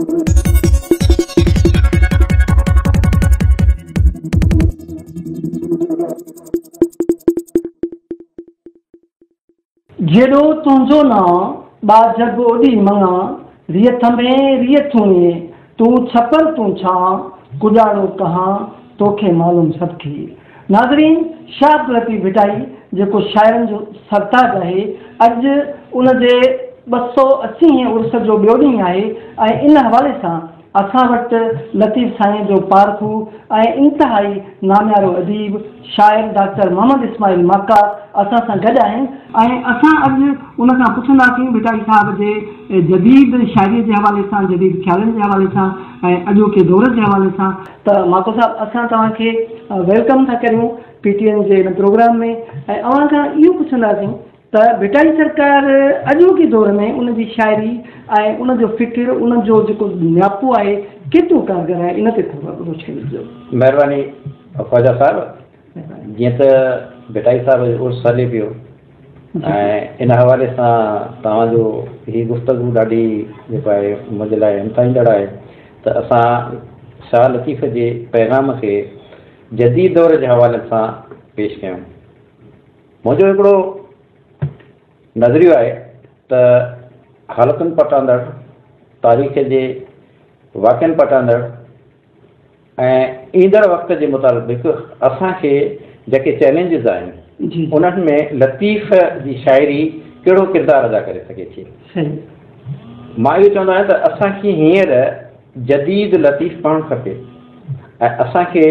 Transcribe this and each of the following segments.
जेड़ो तुझो ना बाजब ओडी मंगा रियथ में रियथुए तू छपर तू छा गुजारो कहाँ तोखे मालूम सबकी। नाज़रीन, शाह लतीफ़ भिटाई जेको शाइरनि जो सरताज आहे, अॼु उन जे 280 उर्स जो ॿियो ॾींहुं आहे ऐं इन हवाले सां असां वटि लतीफ़ साईं जो पारखू ऐं इंतिहाई नामियारो अदीब शाइर डॉक्टर मोहम्मद इस्माइल माका असां सां गॾु आहिनि ऐं असां अॼु उन खां पुछंदासीं भिटाई साहिब जे जदीद शाइरीअ जे हवाले सां, जदीद ख़्यालनि जे हवाले सां ऐं अॼोके दौर जे हवाले सां। त माको साहिबु, असां तव्हांखे वेलकम था करियूं PTN जे हिन प्रोग्राम में ऐं अव्हां खां इहो पुछंदासीं त भिटाई सरकार अॼोके दौर में उन जी शाइरी ऐं उन जो फ़िक्र, उन जो जेको न्यापो आहे केतिरो कारगर आहे, इन ते थोरो रोशनी ॾिजो। महिरबानी ख्वाजा साहिब। जीअं त भिटाई साहिब उर्स हले पियो ऐं इन हवाले सां तव्हांजो हीअ गुफ़्तगू ॾाढी जेको आहे मुंहिंजे लाइ हिमथाईंदड़ आहे त असां शाह लतीफ़ जे पैगाम खे जदीद दौर जे हवाले सां पेश कयूं। मुंहिंजो हिकिड़ो नज़रियो आहे त हालतुनि पटांदड़, तारीख़ जे वाक़िअनि पटांदड़ ऐं ईंदड़ वक़्त जे मुताबिक़ असांखे जेके चैलेंजिस आहिनि उन्हनि में लतीफ़ जी शाइरी कहिड़ो किरदारु अदा करे सघे थी। मां इहो चवंदो आहियां त असांखे हींअर जदीद लतीफ़ पढ़णु खपे ऐं असांखे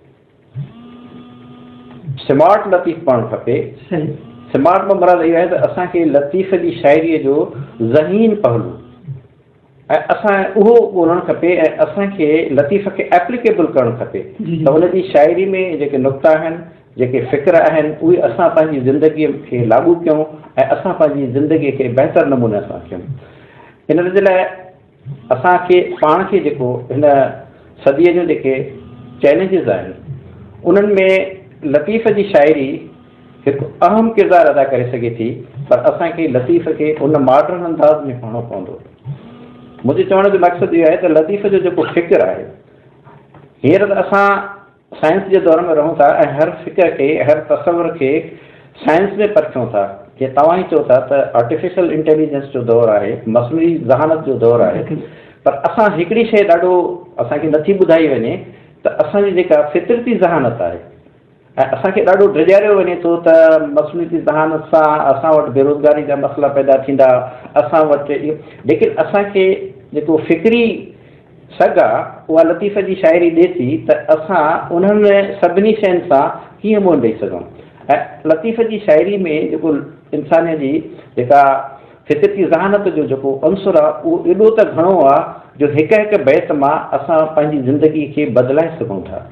स्मार्ट लतीफ़ पढ़णु खपे। स्मार्ट में मराद इहो आहे त असांखे लतीफ़ जी शाइरीअ जो ज़हीन पहलू ऐं असां उहो ॻोल्हणु खपे ऐं असांखे लतीफ़ खे एप्लीकेबल करणु खपे त उन जी शाइरी में जेके नुक़्ता आहिनि, जेके फ़िक्र आहिनि, उहे असां पंहिंजी ज़िंदगीअ खे लागू कयूं ऐं असां पंहिंजी ज़िंदगीअ खे बहितर नमूने सां कयूं। इन जे लाइ असांखे पाण खे जेको हिन सदीअ जो जेके चैलेंजिस आहिनि उन्हनि में लतीफ़ जी शाइरी हिकु अहम किरदारु अदा करे सघे थी, पर असांखे लतीफ़ खे उन मॉडर्न अंदाज़ में पढ़णो पवंदो। मुंहिंजे चवण जो मक़सदु इहो आहे त लतीफ़ जो जेको फ़िक्र आहे, हींअर त असां साइंस जे दौर में रहूं था ऐं हर फ़िक्र खे, हर तसवुर खे साइंस में परखियूं था। जीअं तव्हां ई चओ था त आर्टिफिशियल इंटेलिजेंस जो दौरु आहे, मसनूई ज़हानत जो दौरु आहे, पर असां हिकिड़ी शइ ॾाढो असांखे नथी ॿुधाई वञे त असांजी जेका फितरती ज़हानत आहे ऐं असांखे ॾाढो ड्रिॼारियो वञे थो त मसनूई ज़हानत सां असां वटि बेरोज़गारी जा मसइला पैदा थींदा, असां वटि इहो, लेकिन असांखे जेको फ़िक्री सघ आहे उहा लतीफ़ जी शाइरी ॾिए थी त असां उन्हनि सभिनी शयुनि सां कीअं मुंहुं ॾेई सघूं। ऐं लतीफ़ जी शाइरी में जेको इंसानियत जी जेका फितरती ज़हानत जो जेको अंसुर आहे उहो एॾो त घणो आहे जो हिकु हिकु बैत मां असां पंहिंजी ज़िंदगी खे बदिलाए सघूं था।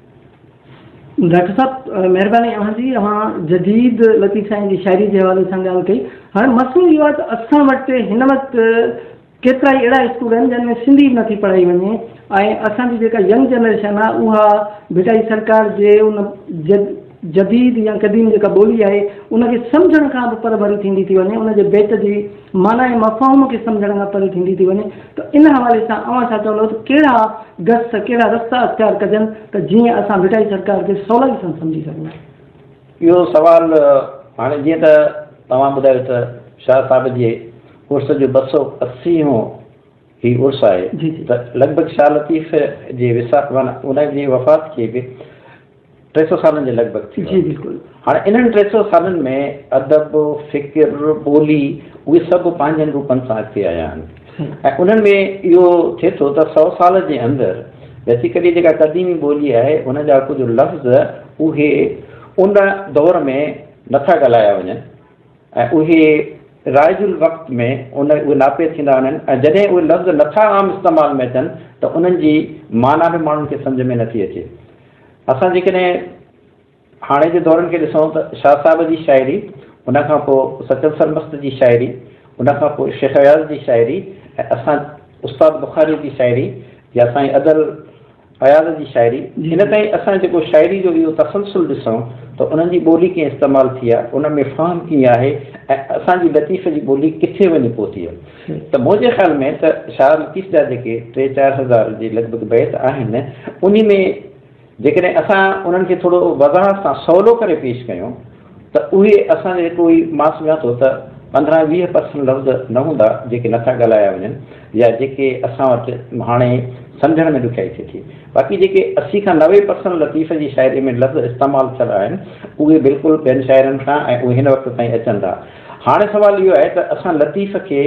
डॉक्टर साहब, महिरबानी अव्हांजी, अव्हां जदीद लतीफ़ साईं जी शाइरी जे हवाले सां ॻाल्हि कई। हाणे मसइलो इहो आहे त असां वटि हिन वक़्तु केतिरा ई अहिड़ा स्कूल आहिनि जंहिंमें सिंधी बि नथी पढ़ाई वञे ऐं असांजी जेका यंग जनरेशन आहे उहा भिटाई सरकार जे उन जदीद या क़दीम जेका ॿोली आहे उनखे सम्झण खां बि परभरी थींदी थी वञे, उनजे बेट जी माना ऐं मफ़हूम खे सम्झण खां परे थींदी थी वञे। त इन हवाले सां अव्हां छा चवंदव त कहिड़ा गस, कहिड़ा रस्ता अख़्तियार कजनि त जीअं असां भिटाई सरकार खे सवलाई सां सम्झी सघूं? इहो सवालु हाणे जीअं त तव्हां ॿुधायो त शाह साहिब जे उर्स जो 280 ही उर्स आहे त लॻभॻि शाह लतीफ़ जे विसाख माना उनजी वफ़ात खे बि 300 सालनि जे लॻभॻि थी। जी बिल्कुलु। हाणे इन्हनि 300 सालनि में अदब, फ़िक्र, ॿोली उहे सभु पंहिंजनि रूपनि सां अची आया आहिनि ऐं उन्हनि में इहो थिए थो त 100 साल जे अंदरि बेसिकली जेका क़दीमी ॿोली आहे उन जा कुझु लफ़्ज़ उहे उन दौर में नथा ॻाल्हाया वञनि ऐं उहे राइजुल वक़्त में उहे नापे थींदा वञनि ऐं जॾहिं उहे लफ़्ज़ नथा आम इस्तेमाल में अचनि त उन्हनि जी माना बि माण्हुनि खे सम्झ में नथी अचे। असां जेकॾहिं हाणे जे दौरनि खे ॾिसूं त शाह साहिब जी शाइरी, उनखां पोइ सचल सरमस्त जी शाइरी, उनखां पोइ शेख अयाज़ जी शाइरी ऐं असां उस्ताद बुखारी जी शाइरी या साईं अदल अयाज़ जी शाइरी, हिन ताईं असां जेको शाइरी जो इहो तसलसुल ॾिसूं त उन्हनि जी ॿोली कीअं इस्तेमालु थी आहे, उन में फ़हम कीअं आहे ऐं असांजी लतीफ़ जी ॿोली किथे वञी पहुती आहे। त मुंहिंजे ख़्याल में त शाह लतीफ़ जा जेके 3-4 हज़ार जे लॻभॻि बैत आहिनि, उन में जेकॾहिं असां उन्हनि खे थोरो वज़ाहत सां सवलो करे पेश कयूं त उहे असांजे कोई मां सम्झां थो त 15-20% लफ़्ज़ न हूंदा जेके नथा ॻाल्हाया वञनि या जेके असां वटि हाणे सम्झण में ॾुखियाई थिए थी। बाक़ी जेके 80 खां 90% लतीफ़ जी शाइरी में लफ़्ज़ इस्तेमालु थियल आहिनि उहे बिल्कुलु ॿियनि शाइरनि खां ऐं उहे हिन वक़्त ताईं अचनि था। हाणे सुवालु इहो आहे त असां लतीफ़ खे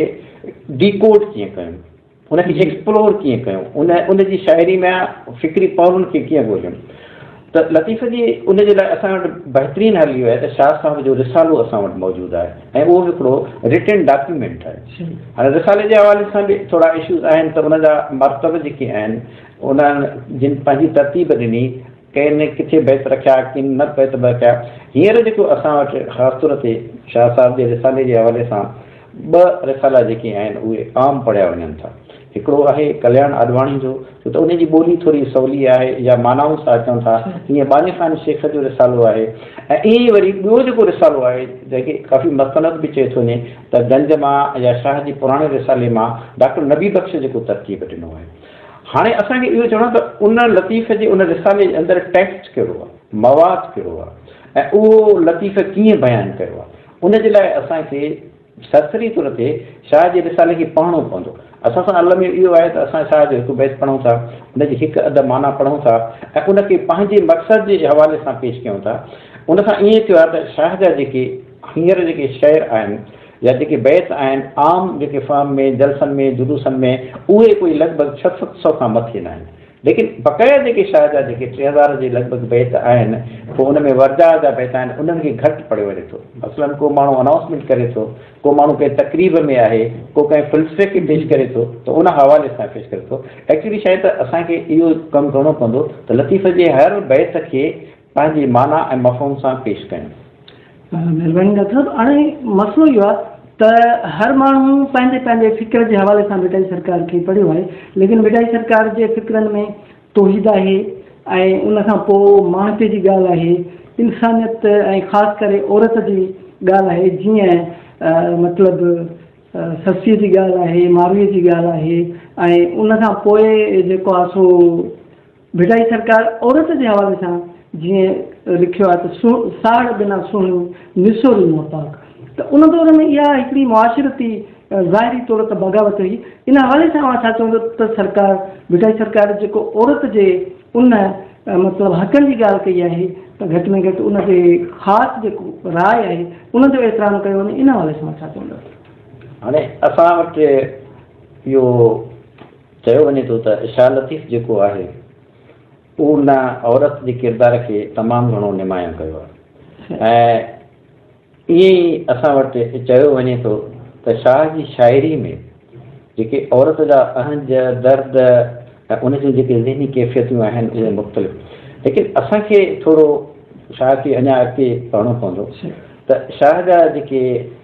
डीकोड कीअं कयूं, उनखे एक्सप्लोर कीअं कयूं, उन जी शाइरी में फ़िक्री पहलुनि खे कीअं ॻोल्हियूं। त लतीफ़ जी उन जे लाइ असां वटि बहितरीनु हल इहो आहे त शाह साहिब जो रिसालो असां वटि मौजूदु आहे ऐं उहो हिकिड़ो रिटन डॉक्यूमेंट आहे। हाणे रिसाले जे हवाले सां बि थोरा इशूज़ आहिनि त उन जा मर्तब जेके आहिनि उन्हनि जिन पंहिंजी तरतीब ॾिनी, कंहिं किथे बैत रखिया, किन न बैत रखिया। हींअर जेको असां वटि ख़ासि तौर ते शाह साहिब जे रिसाले जे हवाले सां 2 रिसाला जेके आहिनि उहे आम पढ़िया वञनि था। हिकिड़ो आहे कल्याण आडवाणी जो, छो त उनजी ॿोली थोरी सवली आहे या मानाऊं सां अचनि था। हीअं बानी ख़ान शेख जो रिसालो आहे ऐं ईअं ई वरी ॿियो जेको रिसालो आहे जंहिंखे काफ़ी मस्तनद बि चए थो वञे त गंज मां या शाह जी पुराणे रिसाले मां डॉक्टर नबी बख़्श जेको तरतीब ॾिनो आहे। हाणे असांखे इहो चवणो आहे त उन लतीफ़ जे उन रिसाले जे अंदरि टेक्स्ट कहिड़ो आहे, मवाद कहिड़ो आहे ऐं उहो लतीफ़ कीअं बयानु कयो आहे। उन जे लाइ असांखे सरसरी तौर ते शाह जे रिसाले खे पढ़णो पवंदो। असां सां अल में इहो आहे त असां शाह जो हिकु बैत पढ़ूं था, उनजी हिकु अधु माना पढ़ूं था ऐं उनखे पंहिंजे मक़सद जे हवाले सां पेश कयूं था। उन सां ईअं थियो आहे त शाह जा जेके हींअर जेके शेर आहिनि या जेके बैत आहिनि आम जेके फ़ार्म में जलसनि में जुलूसनि में उहे कोई लॻभॻि 600-700 खां मथे न आहिनि। लेकिन बक़ाया जेके शाह जा जेके 3000 जे लॻभॻि बैत आहिनि पोइ उन में वर्जा जा बैत आहिनि उन्हनि खे घटि पढ़ियो वञे थो। मसलन को माण्हू अनाउंसमेंट करे थो, को माण्हू कंहिं तक़रीब में आहे, को कंहिं फ़िल्सफ़े खे पेश करे थो त उन हवाले सां पेश करे थो। एक्चुअली शइ त असांखे इहो कमु करणो पवंदो त लतीफ़ जे हर बैत खे पंहिंजी माना ऐं मफ़हूम सां पेश कयूं। महिरबानी डॉक्टर साहब, हाणे मसइलो इहो आहे त हर माण्हू पंहिंजे पंहिंजे फ़िक्र जे हवाले सां बेटाई सरकार खे पढ़ियो आहे, लेकिन बेटाई सरकार जे फ़िक्रनि में तौहीद आहे ऐं उनखां पोइ मानते जी ॻाल्हि आहे, इंसानियत ऐं ख़ासि करे औरत जी ॻाल्हि आहे। जीअं मतिलबु सस्तीअ जी ॻाल्हि आहे, मारूअ जी ॻाल्हि आहे ऐं उनखां पोइ जेको आहे सो बेटाई सरकार औरत जे हवाले सां जीअं लिखियो आहे त साड़ बिना सुहिणी निसोरी मोहताक। त उन दौर में इहा हिकिड़ी मुआशिरती ज़ाहिरी तौर ते बग़ावत हुई। इन हवाले सां मां छा चवंदो त सरकार बेटाई सरकार जेको औरत जे उन मतिलबु हक़नि जी ॻाल्हि कई आहे त घटि में घटि उनखे ख़ासि जेको राय आहे उन जो एतिराम कयो वञे। इन हवाले सां मां छा चवंदो। हाणे असां वटि इहो चयो वञे थो त शाह लतीफ़ जेको आहे उन औरत जे किरदार खे तमामु घणो निमाया कयो आहे ऐं ईअं ई असां वटि चयो वञे थो त शाह जी शाइरी में जेके औरत जा अहंज दर्द ऐं उन जूं जेके ज़हनी कैफ़ियतूं आहिनि उहे मुख़्तलिफ़, लेकिन असांखे थोरो शाह खे अञा अॻिते पढ़णो पवंदो त शाह जा जेके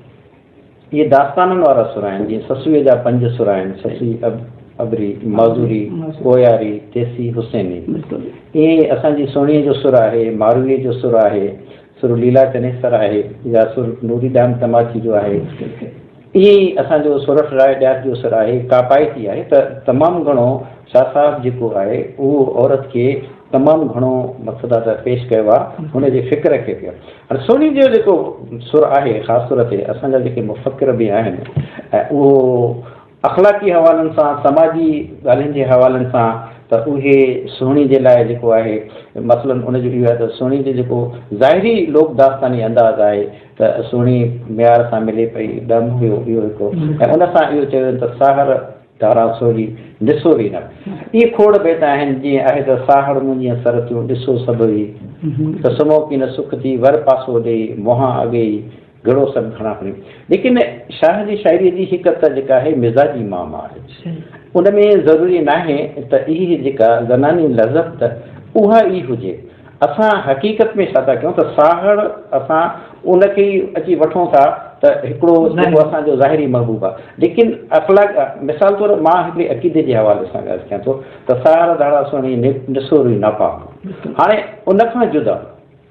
इहे दास्ताननि वारा सुर आहिनि, जीअं ससूअ जा 5 सुर आहिनि, ससी अबरी, माज़ूरी, कोयारी, तेसी, हुसैनी। ईअं ई असांजी सोणीअ जो सुर आहे, मारूअ जो सुर आहे, सुर लीला चनेसर आहे या सुर नूरी दाम तमाची जो आहे। ईअं ई असांजो सुरठ राय ॾियार जो सुर आहे, कापायती आहे। त तमामु घणो शाह साहिब जेको आहे उहो औरत खे तमामु घणो मक़सद त पेश कयो आहे, हुनजे फ़िक्र खे कयो। हाणे सोनी जो जेको सुर आहे ख़ासि तौर ते असांजा जेके मुफ़क्किर बि आहिनि ऐं उहो अख़लाक़ी हवालनि सां, समाजी ॻाल्हियुनि जे हवालनि सां त उहे सुहिणी जे लाइ जेको आहे मसलन उनजो इहो आहे त सुहिणी जो जेको ज़ाहिरी लोक दास्तानी अंदाज़ आहे त सुहिणी मियार सां मिले पई, ॾम हुयो इहो हिकिड़ो ऐं उन सां इहो चयो त साहर धारा सोरी ॾिसोरी न। इहे खोड़ बैत आहिनि, जीअं आहे त साहर मुंहिंजी सर थियो ॾिसो सभु हुई त सुम्हो की न सुख थी वर पासो ॾेई मोहा अॻेई घणो सभु घणा खणी। लेकिन शाह जी शाइरीअ जी हिकु त जेका आहे मिज़ाजी माम आहे, उन में ज़रूरी न आहे त इहा जेका ज़नानी लज़त उहा ई हुजे। असां हक़ीक़त में छा था कयूं त साहड़ असां उनखे ई अची वठूं था त हिकिड़ो जेको असांजो ज़ाहिरी महबूब आहे, लेकिन अख़लाक मिसाल तौरु मां हिकिड़े अक़ीदे जे हवाले सां ॻाल्हि कयां थो त साहड़ धारा सुहिणी निसोरी न पाक। हाणे उनखां जुदा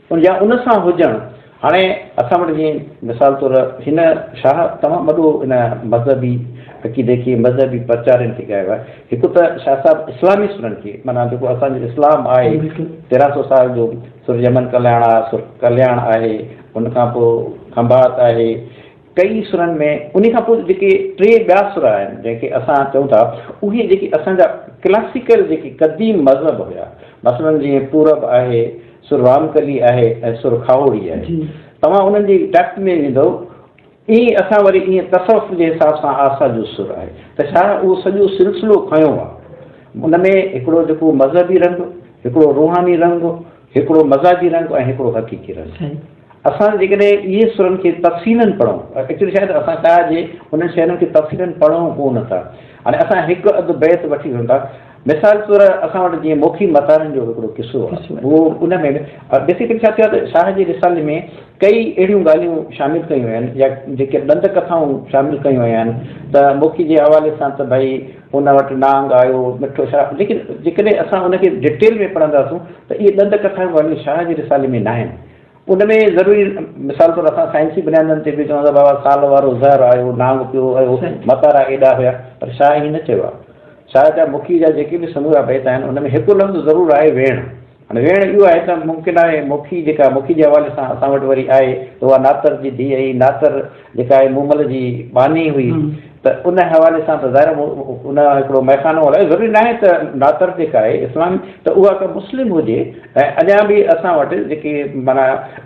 या उन सां हुजणु। हाणे असां वटि जीअं मिसाल तौर हिन शाह तमामु वॾो हिन मज़हबी अक़ीदे खे मज़हबी प्रचारनि खे कयो आहे। हिकु त शाह साहिबु इस्लामी सुरनि खे माना जेको असांजो इस्लाम आहे 1300 साल जो सुर यमन कल्याण आहे, सुर कल्याण आहे, उनखां पोइ खंभात आहे, कई सुरनि में। उन खां पोइ जेके 3 ॿिया सुर आहिनि जंहिंखे असां चऊं था उहे जेके असांजा क्लासिकल जेके क़दीम मज़हब हुया, मसलन जीअं पूरब आहे, सुर वामकली आहे ऐं सुर खावड़ी आहे। तव्हां उन्हनि जी डेप्थ में वेंदो ईअं असां वरी ईअं तसवुफ़ जे हिसाब सां आसा जो सुर आहे त छा उहो सॼो सिलसिलो खयो आहे। उन में हिकिड़ो जेको मज़हबी रंग, हिकिड़ो रूहानी रंग, हिकिड़ो मज़ाजी रंग ऐं हिकिड़ो हक़ीक़ी रंग। असां जेकॾहिं इहे सुरनि खे तफ़सीलन पढ़ूं, एक्चुअली शायदि असां छाजे उन्हनि शहरनि खे तफ़सीलन पढ़ूं कोन था। हाणे असां हिकु अधु बैत वठी वञूं था। मिसाल तौर असां वटि जीअं मोखी मतारनि जो हिकिड़ो किस्सो आहे, उहो उन में बेसिकली छा थियो आहे त शाह जे रिसाले में कई अहिड़ियूं ॻाल्हियूं शामिलु कयूं आहिनि या जेके ॾंद कथाऊं शामिलु कयूं आहिनि त मोखी जे हवाले सां त भई उन वटि नांग आयो, मिठो शराब, लेकिन जेकॾहिं असां उनखे डिटेल में पढ़ंदासीं त इहे ॾंद कथाऊं ॻाल्हियूं शाह जे रिसाले में न आहिनि। उन में ज़रूरी मिसाल तौर असां साइंसी बुनियादनि ते बि चवंदा बाबा साल वारो ज़हर आयो, नांग पियो आयो, मतारा एॾा हुया, पर शाह ईअं न चयो आहे। शाह जा मुखी जा जेके बि समूरा बैत आहिनि उन में हिकु लफ़्ज़ ज़रूरु आहे वेण। हाणे वेण इहो आहे त मुमकिन आहे मुखी जेका मुखी जे हवाले सां असां वटि वरी आहे त उहा नातर जी धीअ हुई, नातर जेका आहे मूमल जी बानी हुई, त उन हवाले सां त ज़ाहिर उन हिकिड़ो मैखानो हलायो। ज़रूरी न आहे त नातर जेका आहे इस्लाम त उहा का मुस्लिम हुजे। ऐं अञा बि असां वटि जेके माना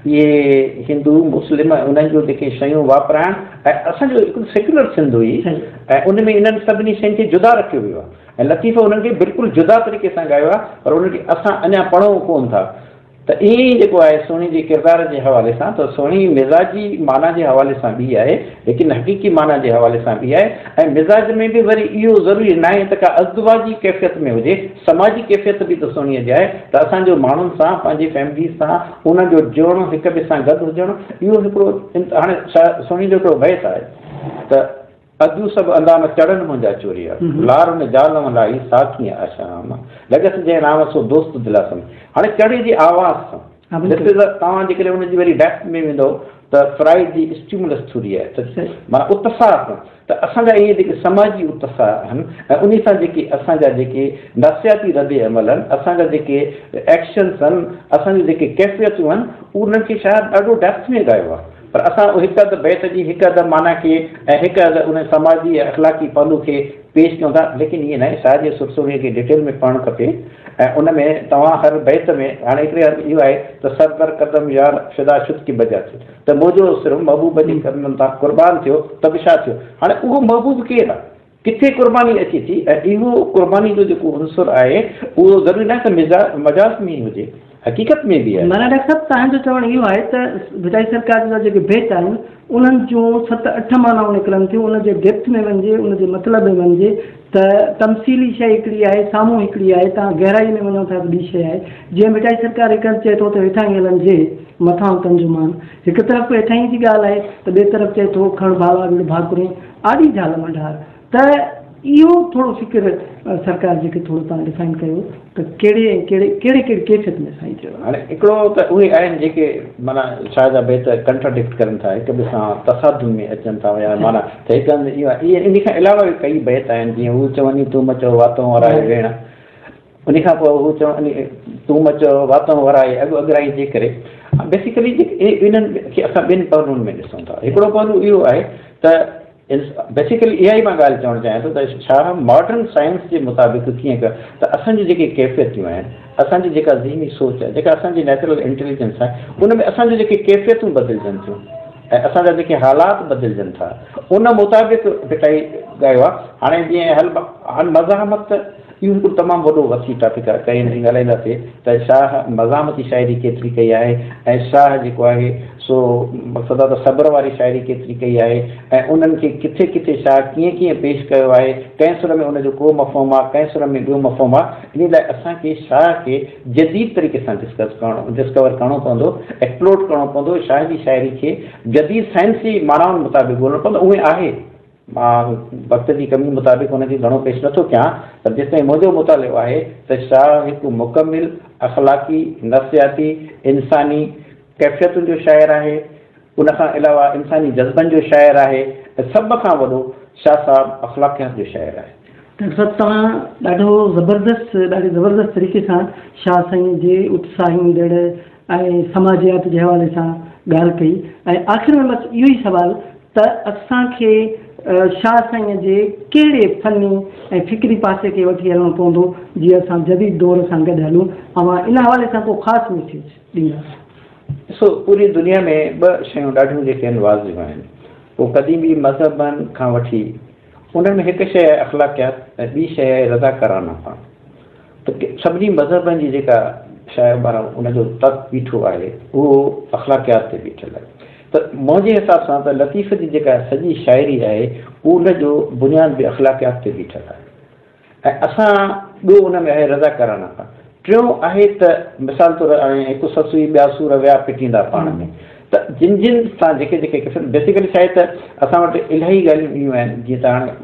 इहे हिंदू मुस्लिम उन्हनि जो जेके शयूं वापराइण ऐं असांजो हिकिड़ो सेक्युलर सिंध हुई ऐं उन में इन्हनि सभिनी शयुनि खे जुदा रखियो वियो आहे ऐं लतीफ़ो उन्हनि खे बिल्कुलु जुदा तरीक़े सां ॻायो आहे, पर उनखे असां अञा पढ़ूं कोन था। त ईअं ई जेको आहे सोणी जे किरदार जे हवाले सां त सोणी मिज़ाजी माना जे हवाले सां बि आहे, लेकिन हक़ीक़ी माना जे हवाले सां बि आहे। ऐं मिज़ाज में बि वरी इहो ज़रूरी न आहे त का अज़दवाजी कैफ़ियत में हुजे, समाजी कैफ़ियत बि त सोणीअ जी आहे त असांजो माण्हुनि सां, पंहिंजी फैमिली सां उन्हनि जो जोड़ो, हिक ॿिए सां गॾु हुजणु, इहो हिकिड़ो हाणे सोणी जो हिकिड़ो बैत आहे त अॼु सभु अंदाम चढ़नि मुंहिंजा चोरिया, लार में जाल मलाई साखीअ आशाम, लॻसि जंहिं नाम सो दोस्त दिलासम। हाणे चढ़े जी आवाज़ सां तव्हां जेकॾहिं हुनजी वरी डेप्थ में वेंदो त फ्राइड जी स्टिमुलस थोरी आहे त माना उत्साह त असांजा इहे जेके समाजी उत्साह आहिनि ऐं उन सां जेके असांजा जेके नफ़सियाती रद अमल आहिनि, असांजा जेके एक्शन्स आहिनि, असांजूं जेके कैफ़ियतूं आहिनि, उन्हनि खे शायदि ॾाढो डेप्थ में ॻायो आहे। पर असां हिकु अधु बैत जी हिकु अधु माना खे ऐं हिकु अधु उन समाजी ऐं अख़लाक़ी पहलू खे पेश कयूं था, लेकिन ईअं न आहे। शाह जे सुरसुरीअ खे डिटेल में पढ़णु खपे ऐं उन में तव्हां हर बैत में हाणे हिकिड़े हंधि इहो आहे त सरदर कदम यार फिदा शुद की बजा थियो त मोजो सिर्फ़ु महबूब जी कदमनि तां क़ुर्बान थियो त बि छा थियो। हाणे उहो महबूब केरु आहे, किथे क़ुर्बानी अचे थी, ऐं इहो क़ुर्बानी जो जेको उनसुर आहे उहो ज़रूरी न आहे त मजाज़ में ई हुजे, हक़ीक़त में बि आहे। माना डॉक्टर साहब तव्हांजो चवणु इहो आहे त विदाई सरकार जा जेके बैत आहिनि उन्हनि जूं 7-8 मानाऊं निकिरनि थियूं, उनजे डेप्थ में वञिजे, उनजे मतिलब में वञिजे त तमसीली शइ हिकिड़ी आहे, साम्हूं हिकिड़ी आहे, तव्हां गहराई में वञो था त ॿी शइ आहे। जीअं मिठाई सरकार हिकु चए थो त हेठां ई हलंजे मथां तंजुमान, हिकु तरफ़ हेठां ई जी ॻाल्हि आहे त ॿिए तरफ़ चए थो खण भाला विड़ भाकुरे आॾी झाल मंडार। त इहो थोरो फ़िक्र सरकार जेके थोरो तव्हां डिफाइन कयो त कहिड़े कैफ़ियत में साईं चयो। हाणे हिकिड़ो त उहे आहिनि जेके माना शाह जा बैत कंट्राडिक्ट करनि था, हिक ॿिए सां तसादुम में अचनि था या माना त हिकु हंधि इहो आहे। इन खां अलावा बि कई बैत आहिनि, जीअं हू चवनि तूं मचो वातों वराए भेण, उन खां पोइ हू चवनि तूं मचो वातों वराए अॻराई जे करे। बेसिकली इन्हनि खे असां ॿिनि पहलुनि में ॾिसूं था। हिकिड़ो पहलू इहो आहे त बेसिकली इहा ई मां ॻाल्हि चवणु चाहियां थो त छा मॉडर्न साइंस जे मुताबिक़ कीअं कर त असांजी जेके कैफ़ियतूं आहिनि, असांजी जेका ज़हनी सोच आहे, जेका असांजी नेचुरल इंटेलिजेंस आहे, उन में असांजूं जेके कैफ़ियतूं बदिलजनि थियूं ऐं असांजा जेके हालात बदिलजनि था, उन मुताबिक़ बिटाई ॻायो आहे। हाणे जीअं हाणे मज़ाहमत इहो हिकिड़ो तमामु वॾो वसी टॉपिक आहे, कई ॾींहं ॻाल्हाईंदासीं त शाह मज़ामती शाइरी केतिरी कई आहे ऐं शाह जेको आहे सो मक़सदु आहे त सब्र वारी शाइरी केतिरी कई आहे ऐं उन्हनि खे किथे किथे शाह कीअं कीअं पेश कयो आहे, कंहिं सुर में उनजो को मफ़हूम आहे, कंहिं सुर में ॿियो मफ़हूम आहे। इन लाइ असांखे शाह खे जदीद तरीक़े सां डिस्कवर करिणो पवंदो, एक्सप्लोर करिणो पवंदो। शाह जी शाइरी खे जदीद साइंसी मानाउनि मुताबिक़ ॻोल्हणो पवंदो। उहे आहे, मां वक़्त जी कमी मुताबिक़ हुनखे घणो पेश नथो कयां, पर जेसिताईं मुंहिंजो मुतालिबो आहे त शाह हिकु मुकमिल अख़लाक़ी, नफ़सियाती, इंसानी कैफ़ियतुनि जो शाइर आहे, उन खां अलावा इंसानी जज़्बनि जो शाइर आहे, ऐं सभ खां वॾो शाह साहब अख़लाक़ियात जो शाइर आहे। डॉक्टर साहब तव्हां ॾाढी ज़बरदस्त तरीक़े सां शाह साईं जे उत्साहींदड़ ऐं समाजियात जे हवाले सां ॻाल्हि कई, ऐं आख़िर में बसि इहो ई सुवाल त असांखे शाह साईं जे कहिड़े फ़नी ऐं फ़िक्री पासे खे वठी हलणो पवंदो जीअं असां जदीद दौर सां गॾु हलूं, ऐं इन हवाले सां को ख़ासि मैसेज ॾींदा? ॾिसो, पूरी दुनिया में ॿ शयूं ॾाढियूं जेके आहिनि वाज़िब आहिनि, पोइ कॾहिं बि मज़हबनि खां वठी उन्हनि में हिकु शइ आहे अख़लाक़ियात ऐं ॿी शइ आहे रज़ाकाराना पाण। त सभिनी मज़हबनि जी जेका शाइर ॿार उनजो तक बीठो आहे उहो अख़लाक़ियात ते बीठल आहे। त मुंहिंजे हिसाब सां त लतीफ़ जी जेका सॼी शाइरी आहे उनजो बुनियाद बि अख़लाक़ियात ते बीठल आहे, ऐं असां ॿियो उन में आहे रज़ाकाराना पाण। टियों आहे त मिसाल तौरु हाणे हिकु ससुई ॿिया सूर विया पिटींदा पाण में, त जिन जिन सां जेके बेसिकली छा आहे त असां वटि इलाही ॻाल्हियूं ईंदियूं आहिनि। जीअं त हाणे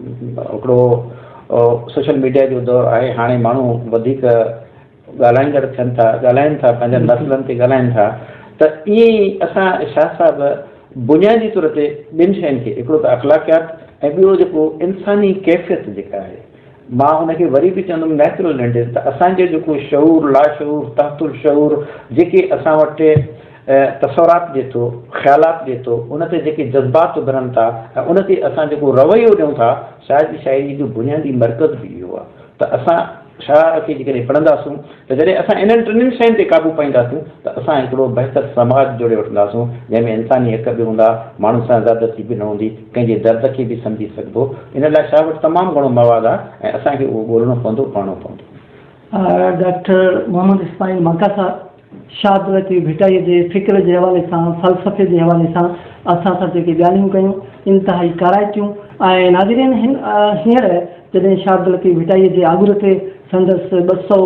हिकिड़ो सोशल मीडिया जो दौरु आहे, हाणे माण्हू वधीक ॻाल्हाईंदड़ थियनि था, ॻाल्हाइनि था, पंहिंजनि मसइलनि ते ॻाल्हाइनि था। त ईअं ई असां शाह साहिब बुनियादी तौर ते ॿिनि शयुनि खे, हिकिड़ो त अख़लाक़ियात ऐं ॿियो जेको इंसानी कैफ़ियत जेका आहे, मां हुनखे वरी बि चवंदुमि नेचुरल लैंग्वेज। त असांजो जेको शऊर, लाशऊर, तहतुल शऊर जेके असां वटि तसवरात ॾिए थो, ख़्यालात ॾिए थो, उन ते जेके जज़्बात उभरनि था ऐं उन ते असां जेको रवैयो ॾियूं था, शाह जी शाइरी जो बुनियादी मर्कज़ बि इहो आहे। त असां शाह खे जेकॾहिं पढ़ंदासूं त जॾहिं असां इन्हनि टिनिनि शयुनि ते क़ाबू पाईंदासूं त असां हिकिड़ो बहितर समाज जोड़े वठंदासूं, जंहिंमें इंसानी हक़ बि हूंदा, माण्हू सां ज़्यादती बि न हूंदी, कंहिंजे दर्द खे बि सम्झी सघिबो। इन लाइ शाह वटि तमामु घणो मवादु आहे ऐं असांखे उहो ॻोल्हणो पवंदो, पढ़णो पवंदो। डॉक्टर मोहम्मद इस्माइल माका साहब, शाह अब्दुल लतीफ़ भिटाई जे फ़िक्र जे हवाले सां, फ़लसफ़े जे हवाले सां असां सां जेके ॻाल्हियूं कयूं इंतिहाई काराइतियूं। ऐं नाज़रीन, हींअर जॾहिं शाह अब्दुल लतीफ़ भिटाई जे आगुर ते संदसि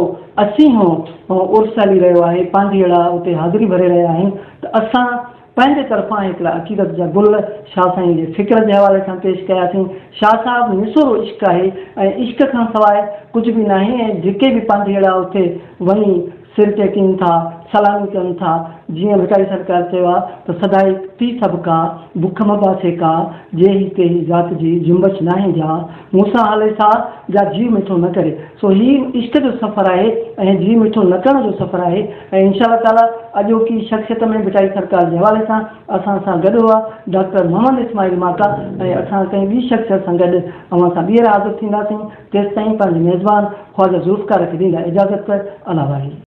280 उर्स हली रहियो आहे, पांजीअड़ा उते हाज़िरी भरे रहिया आहिनि, त असां पंहिंजे तरफ़ां हिकिड़ा अक़ीदत जा गुल शाह साईं जे फ़िक्र जे हवाले सां पेश कयासीं। शाह साहिबु निसुरो इश्क़ आहे ऐं इश्क़ खां सवाइ कुझु बि न आहे, ऐं जेके बि पांजीअड़ा उते वञी सिर टेकीनि था, सलामी कनि था, जीअं भिटाई सरकार चयो आहे त सदाई थी सभु का बुख मबासे का जे ही ते ही ज़ात जी जुम्बश नाहे जा मूंसां हले सा जा जीव मिठो न करे। सो हीउ इश्क जो सफ़र आहे ऐं जीव मिठो न करण जो सफ़र आहे। ऐं इंशा ताला अॼोकी शख़्सियत में भिटाई सरकार जे हवाले सां असां सां गॾु हुआ डॉक्टर मोहम्मद इस्माइल माका, ऐं असां कंहिं ॿी शख़्सियत सां गॾु अवां सां ॿीहर हाज़िर थींदासीं। तेसिताईं पंहिंजे मेज़बान ख़्वाजा ज़ुल्फ़कार खे ॾींदा इजाज़त। अला वाहिद।